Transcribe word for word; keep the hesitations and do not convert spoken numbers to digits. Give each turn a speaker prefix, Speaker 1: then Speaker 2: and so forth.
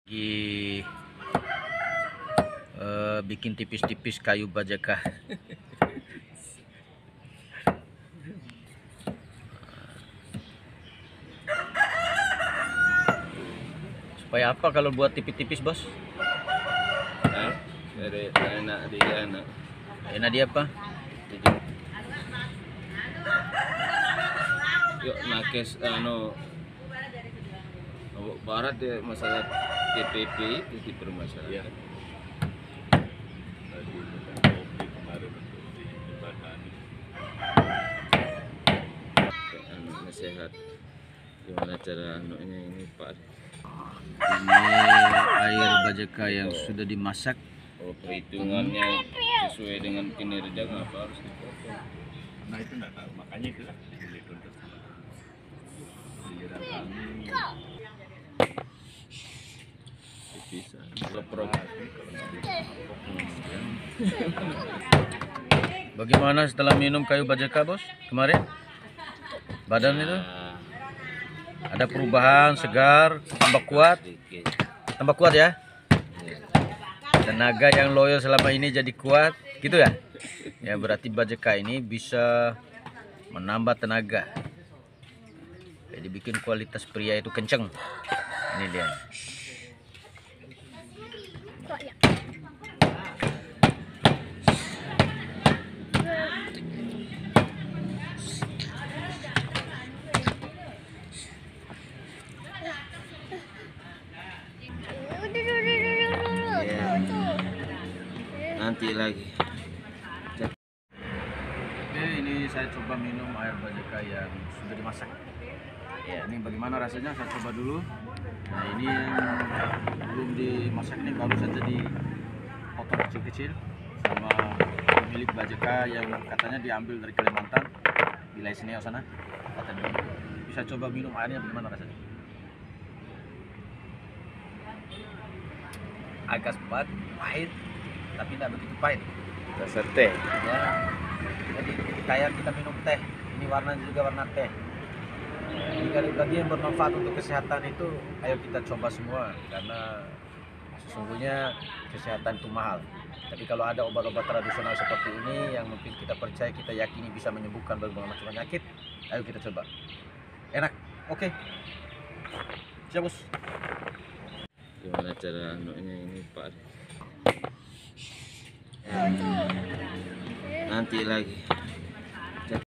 Speaker 1: Lagi uh, bikin tipis-tipis kayu bajaka. Supaya apa kalau buat tipis-tipis, Bos?
Speaker 2: Hah? Dari enak dia enak.
Speaker 1: Enak dia apa?
Speaker 2: Yuk nakes anu barat ya masalah T P P itu dipermasalahkan. Anu nasihat gimana cara anunya ini Pak?
Speaker 1: Ini air bajaka yang sudah dimasak.
Speaker 2: Oh, perhitungannya sesuai dengan kinerja ngapa harus dipotong?
Speaker 3: Nah itu nggak tahu, makanya itu dituntut giliran kami
Speaker 2: Bisa pro
Speaker 1: Bagaimana setelah minum kayu bajaka, Bos? Kemarin badan itu ada perubahan, segar, tambah kuat, tambah kuat ya. Tenaga yang loyo selama ini jadi kuat, gitu ya? Ya berarti bajaka ini bisa menambah tenaga. Jadi bikin kualitas pria itu kenceng. Ini dia.
Speaker 2: Nanti lagi.
Speaker 1: Oke, ini saya coba minum air bajaka yang sudah dimasak. Ya, ini bagaimana rasanya? Saya coba dulu. Nah, ini yang belum dimasak ini baru saja dipotong kecil-kecil sama pemilik bajaka yang katanya diambil dari Kalimantan, wilayah Seneo sana. Katanya bisa coba minum airnya, bagaimana rasanya? Agak pahit, pahit, tapi tidak begitu pahit.
Speaker 2: Rasa teh.
Speaker 1: Ya, jadi kayak kita minum teh, ini warnanya juga warna teh. Jadi bagi yang bermanfaat untuk kesehatan itu, ayo kita coba semua, karena sesungguhnya kesehatan itu mahal. Tapi kalau ada obat-obat tradisional seperti ini yang mungkin kita percaya, kita yakini bisa menyembuhkan berbagai macam penyakit, ayo kita coba. Enak, oke. Siap, Bos.
Speaker 2: Gimana cara anunya ini Pak? Nanti lagi.